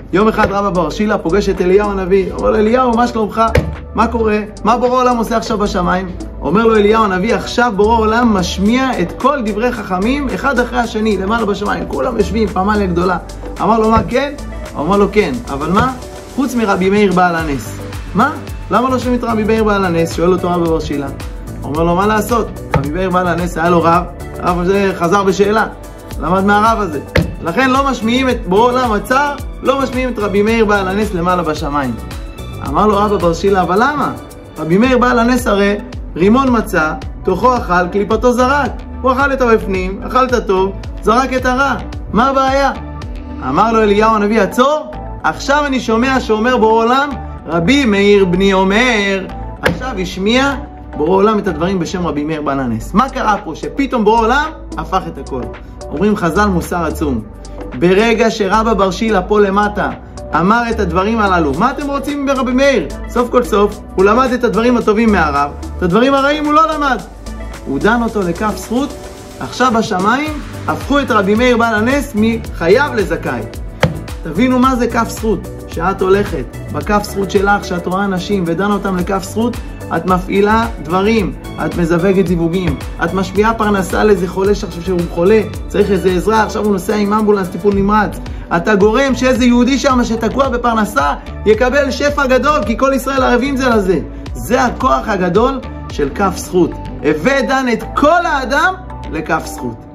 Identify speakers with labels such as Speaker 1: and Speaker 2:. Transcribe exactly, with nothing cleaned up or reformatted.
Speaker 1: יום אחד רבא בר שילה פוגש את אליהו הנביא, אומר לו, אליהו, מה שלומך? מה קורה? מה בורא עולם עושה עכשיו בשמיים? אומר לו אליהו הנביא, עכשיו בורא עולם משמיע את כל דברי חכמים אחד אחרי השני, למעלה בשמיים, כולם יושבים, פמליה גדולה. אמר לו, מה כן? אמר לו, כן, אבל מה? חוץ מרבי מאיר בעל הנס. מה? למה לא שומעים את רבי מאיר בעל הנס? שואל אותו רבא בר שילה. אומר לו, מה לעשות? רבי מאיר בעל הנס היה לו רב, הרב הזה חזר בשאלה, למד מהרב הזה. לכן לא משמיעים את בורא עולם הצער, לא משמיעים את רבי מאיר בעל הנס למעלה בשמיים. אמר לו רבא בר שילה, אבל למה? רבי מאיר בעל הנס הרי רימון מצא, תוכו אכל, קליפתו זרק. הוא אכל את הבפנים, אכל את הטוב, זרק את הרע. מה הבעיה? אמר לו אליהו הנביא, עצור, עכשיו אני שומע שאומר בורא עולם, רבי מאיר בני אומר, עכשיו השמיע בורא עולם את הדברים בשם רבי מאיר בעל הנס. מה קרה פה? שפתאום בורא עולם הפך את הכל. אומרים חז"ל מוסר עצום. ברגע שרבא בר שילה פה למטה אמר את הדברים הללו, מה אתם רוצים ברבי מאיר? סוף כל סוף הוא למד את הדברים הטובים מהרב, את הדברים הרעים הוא לא למד. הוא דן אותו לכף זכות, עכשיו בשמיים הפכו את רבי מאיר בעל הנס מחייב לזכאי. תבינו מה זה כף זכות. שאת הולכת בכף זכות שלך, שאת רואה אנשים ודנה אותם לכף זכות, את מפעילה דברים, את מזווגת זיווגים, את משפיעה פרנסה לאיזה חולה שעכשיו שהוא חולה, צריך איזה עזרה, עכשיו הוא נוסע עם אמבולנס טיפול נמרץ. אתה גורם שאיזה יהודי שם שתקוע בפרנסה יקבל שפע גדול, כי כל ישראל ערבים זה לזה. זה הכוח הגדול של כף זכות. הבא דן את כל האדם לכף זכות.